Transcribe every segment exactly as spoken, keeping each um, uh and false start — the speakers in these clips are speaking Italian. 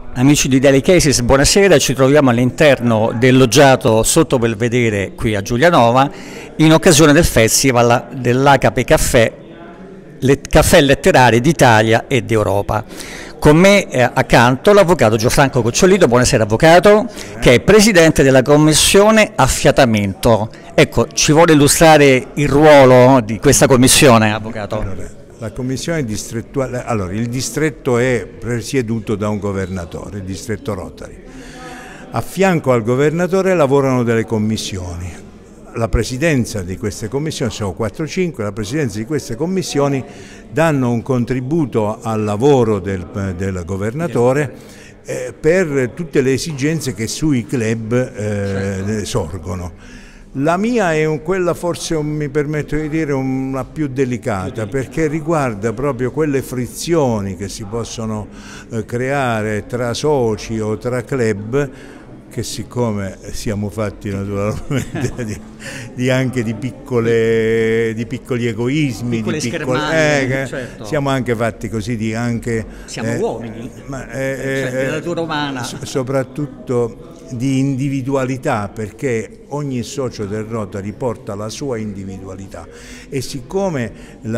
Amici di Daily Cases, buonasera, ci troviamo all'interno del loggiato sotto Belvedere qui a Giulianova in occasione del festival dell'A K P Caffè, le, Caffè Letterari d'Italia e d'Europa. Con me eh, accanto l'avvocato Gianfranco Cocciolito, buonasera avvocato, che è presidente della commissione Affiatamento. Ecco, ci vuole illustrare il ruolo di questa commissione, avvocato? Allora, la commissione distrettuale, allora il distretto è presieduto da un governatore, il distretto Rotary. A fianco al governatore lavorano delle commissioni. La presidenza di queste commissioni, sono quattro cinque, la presidenza di queste commissioni danno un contributo al lavoro del, del governatore eh, per tutte le esigenze che sui club eh, sorgono. La mia è un, quella forse, un, mi permetto di dire, una più delicata, perché riguarda proprio quelle frizioni che si possono eh, creare tra soci o tra club, che siccome siamo fatti naturalmente di, di anche di, piccole, di piccoli egoismi, piccole di piccole, eh, certo. Siamo anche fatti così di anche... Siamo eh, uomini, ma, eh, cioè, eh, della natura umana. Soprattutto di individualità, perché ogni socio del Rotary porta la sua individualità e siccome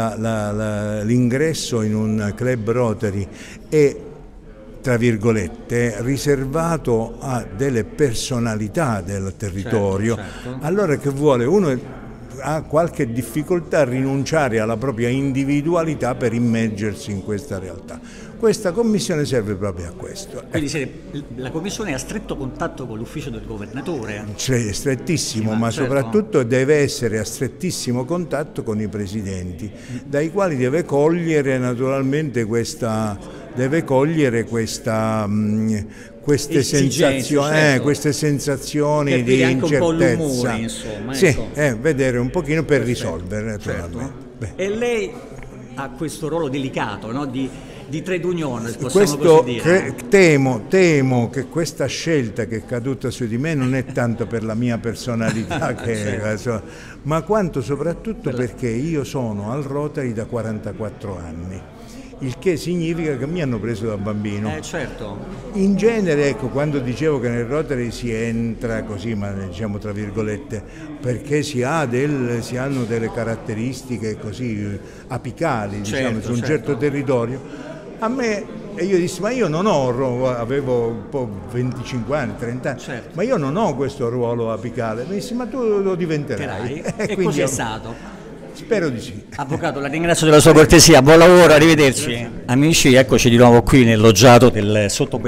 l'ingresso in un club Rotary è, tra virgolette, riservato a delle personalità del territorio, certo, certo. Allora che vuole? Uno ha qualche difficoltà a rinunciare alla propria individualità per immergersi in questa realtà. Questa commissione serve proprio a questo. Quindi ecco. La commissione è a stretto contatto con l'ufficio del governatore? Cioè, strettissimo, sì, ma, ma certo. Soprattutto deve essere a strettissimo contatto con i presidenti, dai quali deve cogliere naturalmente questa, deve cogliere questa, mh, queste, sensazioni, certo. eh, queste sensazioni di anche incertezza. Un po' l'umore, insomma, sì, ecco. eh, vedere un pochino per Perfetto. risolvere naturalmente. Certo. E lei ha questo ruolo delicato, no? di, di trade union, possiamo questo così dire. Temo, temo che questa scelta che è caduta su di me non è tanto per la mia personalità, che, certo. ma quanto soprattutto perché io sono al Rotary da quarantaquattro anni. Il che significa che mi hanno preso da bambino. Eh, certo. In genere, ecco, quando dicevo che nel Rotary si entra così, ma diciamo tra virgolette, perché si, ha del, si hanno delle caratteristiche così apicali, certo, diciamo, su un certo. certo territorio, a me, e io dissi, ma io non ho, avevo un po' venticinque anni, trenta anni, certo. ma io non ho questo ruolo apicale. Mi dissi, ma tu lo diventerai. E, e così è stato. Spero di sì. Avvocato, la ringrazio della sua cortesia, buon lavoro, arrivederci. Grazie. Amici, eccoci di nuovo qui nel loggiato del sotto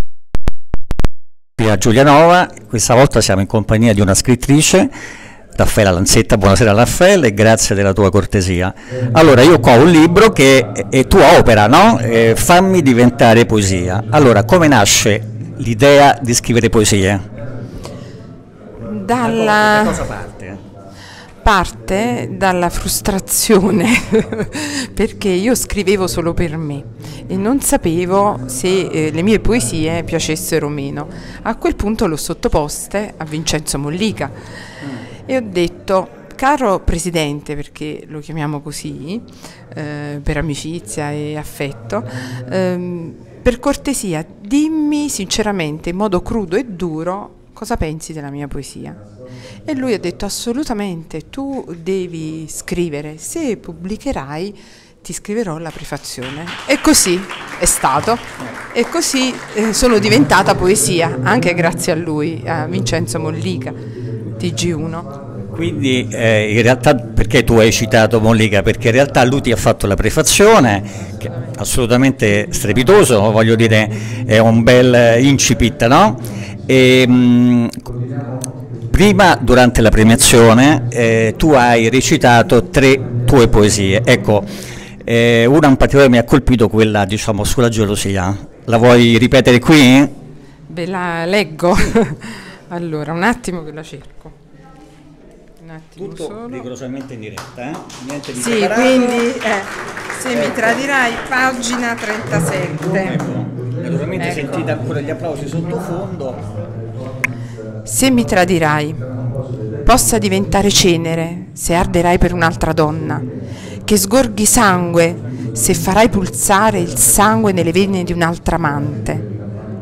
qui a Giulianova. Questa volta siamo in compagnia di una scrittrice, Raffaella Lanzetta. Buonasera Raffaella e grazie della tua cortesia. Allora, io qua ho un libro che è tua opera, no? Eh, Fammi diventare poesia. Allora, come nasce l'idea di scrivere poesie? Dalla... Da cosa parte? Parte dalla frustrazione perché io scrivevo solo per me e non sapevo se eh, le mie poesie piacessero o meno. A quel punto l'ho sottoposte a Vincenzo Mollica mm. e ho detto: caro presidente, perché lo chiamiamo così eh, per amicizia e affetto, ehm, per cortesia dimmi sinceramente, in modo crudo e duro, cosa pensi della mia poesia? E lui ha detto: assolutamente, tu devi scrivere, se pubblicherai ti scriverò la prefazione. E così è stato, e così eh, sono diventata poesia, anche grazie a lui, a Vincenzo Mollica, T G uno. Quindi eh, in realtà, perché tu hai citato Mollica? Perché in realtà lui ti ha fatto la prefazione, che è assolutamente strepitoso, voglio dire, è un bel incipit, no? E, mh, prima, durante la premiazione, eh, tu hai recitato tre tue poesie. Ecco, eh, una in particolare mi ha colpito, quella diciamo sulla gelosia. La vuoi ripetere qui? Ve la leggo. Allora, un attimo che la cerco. Un attimo Tutto solo. rigorosamente in diretta, eh? Niente di sì, separato. Quindi, eh, se ecco. mi tradirai, pagina trentasette. Ecco. Naturalmente ecco. Sentite ancora gli applausi sottofondo. Se mi tradirai, possa diventare cenere se arderai per un'altra donna, che sgorghi sangue se farai pulsare il sangue nelle vene di un'altra amante.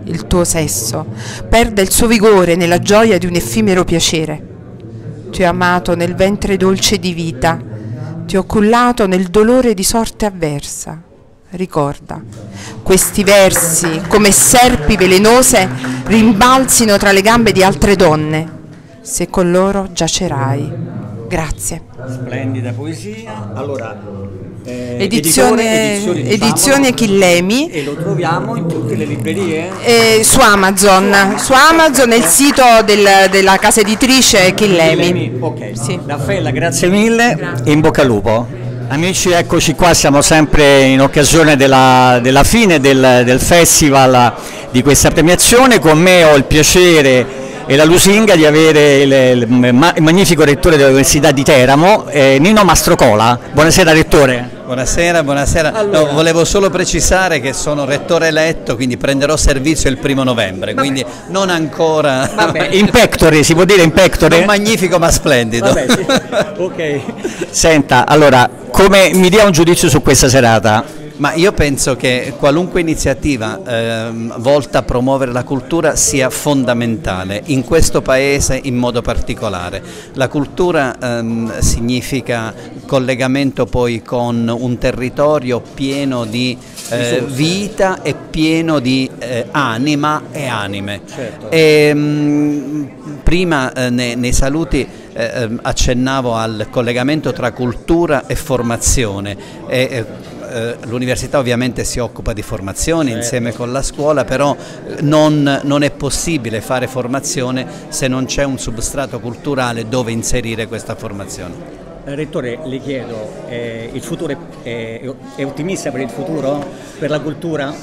il tuo sesso, perde il suo vigore nella gioia di un effimero piacere. Ti ho amato nel ventre dolce di vita, ti ho cullato nel dolore di sorte avversa. Ricorda, questi versi, come serpi velenose, rimbalzino tra le gambe di altre donne, se con loro giacerai. Grazie. Splendida poesia. Allora, eh, edizione, editore, edizioni, edizione Chillemi. E lo troviamo in tutte le librerie? Eh, su Amazon, su Amazon nel sito del, della casa editrice Chillemi. Chillemi. Ok, sì. Raffaella, grazie mille Grazie. e in bocca al lupo. Amici, eccoci qua, siamo sempre in occasione della, della fine del, del festival di questa premiazione. Con me ho il piacere e la lusinga di avere il, il, il magnifico rettore dell'Università di Teramo, eh, Nino Mastrocola. Buonasera rettore. Buonasera, buonasera. Allora. No, volevo solo precisare che sono rettore eletto, quindi prenderò servizio il primo novembre, Vabbè. quindi non ancora. Vabbè, in pectore, si può dire in pectore? Non magnifico ma splendido. Vabbè, sì. Ok. Senta, allora, come mi dia un giudizio su questa serata? Ma io penso che qualunque iniziativa ehm, volta a promuovere la cultura sia fondamentale, in questo paese in modo particolare. La cultura ehm, significa collegamento poi con un territorio pieno di eh, vita e pieno di eh, anima e anime. Certo. E, mh, prima eh, nei, nei saluti eh, accennavo al collegamento tra cultura e formazione. E, eh, L'università ovviamente si occupa di formazione insieme con la scuola, però non, non è possibile fare formazione se non c'è un substrato culturale dove inserire questa formazione. Rettore, le chiedo, eh, il futuro è, è, è ottimista per il futuro, per la cultura?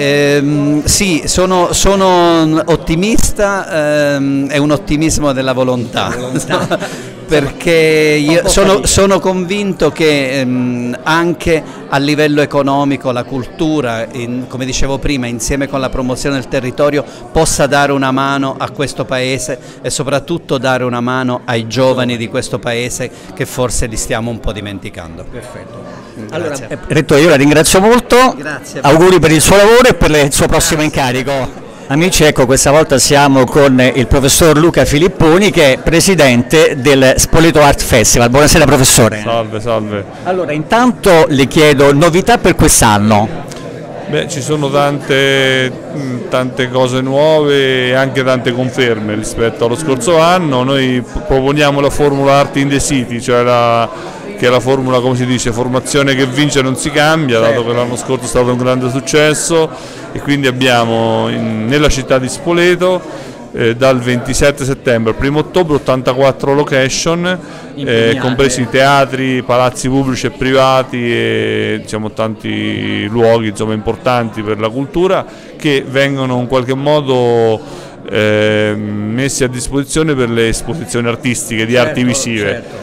Ehm, sì, sono, sono ottimista, ehm, è un ottimismo della volontà. volontà. Perché io sono, sono convinto che ehm, anche a livello economico la cultura, in, come dicevo prima, insieme con la promozione del territorio, possa dare una mano a questo paese e soprattutto dare una mano ai giovani di questo paese che forse li stiamo un po' dimenticando. Perfetto. Grazie. Allora, eh, Rettore, io la ringrazio molto, Grazie. Auguri per il suo lavoro e per il suo prossimo incarico. Amici, ecco, questa volta siamo con il professor Luca Filipponi, che è presidente del Spoleto Art Festival. Buonasera professore. Salve, salve. Allora, intanto le chiedo novità per quest'anno. Beh, ci sono tante, tante cose nuove e anche tante conferme rispetto allo scorso anno. Noi proponiamo la formula Art in the City, cioè la, che è la formula, come si dice, formazione che vince non si cambia, dato che l'anno scorso è stato un grande successo, e quindi abbiamo in, nella città di Spoleto eh, dal ventisette settembre al primo ottobre ottantaquattro location, eh, compresi teatri, palazzi pubblici e privati e diciamo, tanti luoghi insomma, importanti per la cultura, che vengono in qualche modo eh, messi a disposizione per le esposizioni artistiche di certo, arti visive. Certo.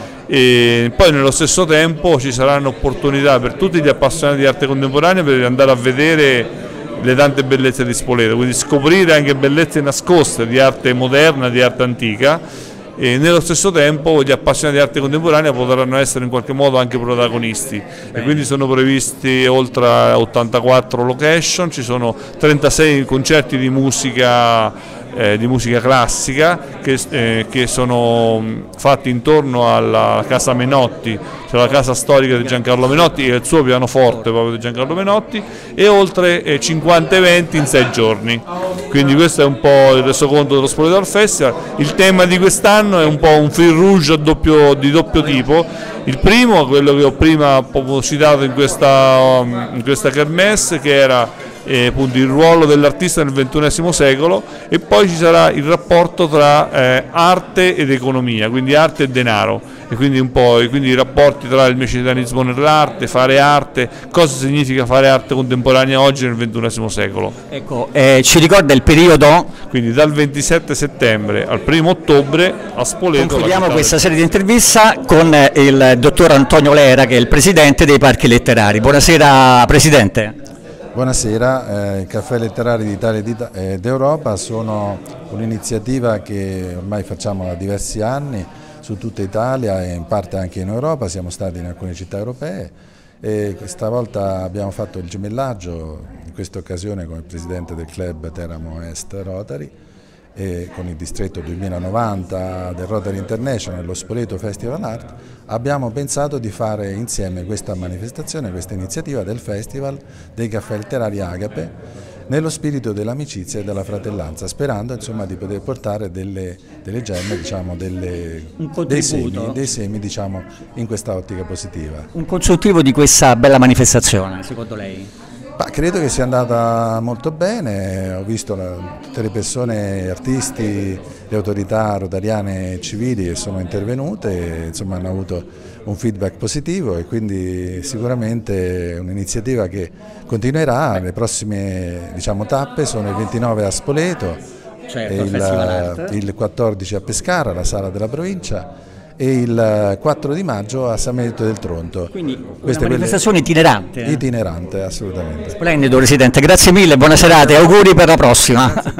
E poi nello stesso tempo ci saranno opportunità per tutti gli appassionati di arte contemporanea per andare a vedere le tante bellezze di Spoleto, quindi scoprire anche bellezze nascoste di arte moderna, di arte antica, e nello stesso tempo gli appassionati di arte contemporanea potranno essere in qualche modo anche protagonisti. Bene. E quindi sono previsti oltre ottantaquattro location, ci sono trentasei concerti di musica Eh, di musica classica che, eh, che sono fatti intorno alla casa Menotti, cioè la casa storica di Giancarlo Menotti e il suo pianoforte proprio di Giancarlo Menotti, e oltre eh, cinquanta eventi in sei giorni. Quindi questo è un po' il resoconto dello Spoleto Art Festival. Il tema di quest'anno è un po' un fil rouge a doppio, di doppio tipo. Il primo, quello che ho prima citato in questa, in questa kermesse, che era Eh, appunto, il ruolo dell'artista nel ventunesimo secolo, e poi ci sarà il rapporto tra eh, arte ed economia, quindi arte e denaro, e quindi un po' e quindi i rapporti tra il mecenatismo nell'arte, fare arte, cosa significa fare arte contemporanea oggi nel ventunesimo secolo. Ecco, eh, ci ricorda il periodo? Quindi dal ventisette settembre al primo ottobre a Spoleto. Concludiamo questa serie di intervista con il dottor Antonio Lera, che è il presidente dei Parchi Letterari. Buonasera Presidente. Buonasera, eh, i Caffè Letterari d'Italia ed Europa sono un'iniziativa che ormai facciamo da diversi anni su tutta Italia e in parte anche in Europa, siamo stati in alcune città europee, e questa volta abbiamo fatto il gemellaggio, in questa occasione con il presidente del club Teramo Est Rotary e con il distretto duemilanovanta del Rotary International, lo Spoleto Festival Art, abbiamo pensato di fare insieme questa manifestazione, questa iniziativa del Festival dei Caffè Letterari Agape, nello spirito dell'amicizia e della fratellanza, sperando insomma di poter portare delle, delle gemme, diciamo, delle, dei semi, dei semi diciamo, in questa ottica positiva. Un consultivo di questa bella manifestazione, secondo lei? Bah, credo che sia andata molto bene, ho visto la, tutte le persone, artisti, le autorità rotariane e civili che sono intervenute, insomma hanno avuto un feedback positivo e quindi sicuramente è un'iniziativa che continuerà. Le prossime, diciamo, tappe sono il ventinove a Spoleto, certo, il, il quattordici a Pescara, la sala della provincia, e il quattro di maggio a San Benedetto del Tronto. Quindi una manifestazione itinerante. Eh? Itinerante, assolutamente. Splendido, Presidente, grazie mille, buona serata e auguri per la prossima.